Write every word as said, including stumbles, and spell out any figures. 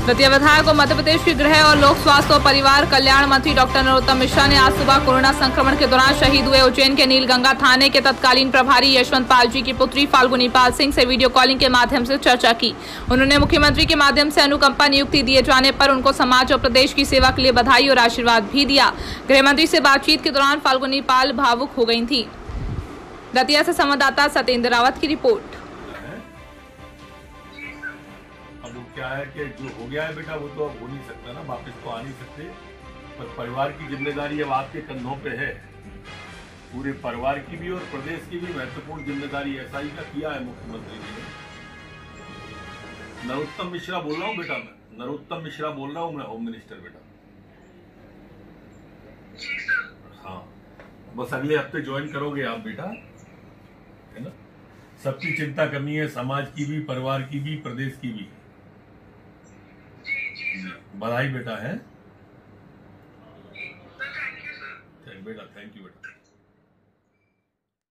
दतिया विधायक और मध्य प्रदेश के गृह और लोक स्वास्थ्य और परिवार कल्याण मंत्री डॉक्टर नरोत्तम मिश्रा ने आज सुबह कोरोना संक्रमण के दौरान शहीद हुए उज्जैन के नीलगंगा थाने के तत्कालीन प्रभारी यशवंत पाल जी की पुत्री फाल्गुनी पाल सिंह से वीडियो कॉलिंग के माध्यम से चर्चा की। उन्होंने मुख्यमंत्री के माध्यम से अनुकंपा नियुक्ति दिए जाने पर उनको समाज और प्रदेश की सेवा के लिए बधाई और आशीर्वाद भी दिया। गृह मंत्री से बातचीत के दौरान फाल्गुनी पाल भावुक हो गई थी। दतिया से संवाददाता सत्येंद्र रावत की रिपोर्ट। अब वो क्या है कि जो हो गया है बेटा वो तो अब हो नहीं सकता ना, वापस तो आ नहीं सकते, पर परिवार की जिम्मेदारी अब आपके कंधों पे है। पूरे परिवार की भी और प्रदेश की भी महत्वपूर्ण जिम्मेदारी ऐसा ही का किया है मुख्यमंत्री जी ने। नरोत्तम मिश्रा बोल रहा हूँ बेटा, मैं नरोत्तम मिश्रा बोल रहा हूँ, मैं होम मिनिस्टर बेटा। हाँ, बस अगले हफ्ते ज्वाइन करोगे आप बेटा, है ना। सबकी चिंता करनी है, समाज की भी, परिवार की भी, प्रदेश की भी। बधाई बेटा है। थैंक बेटा, थैंक यू बेटा।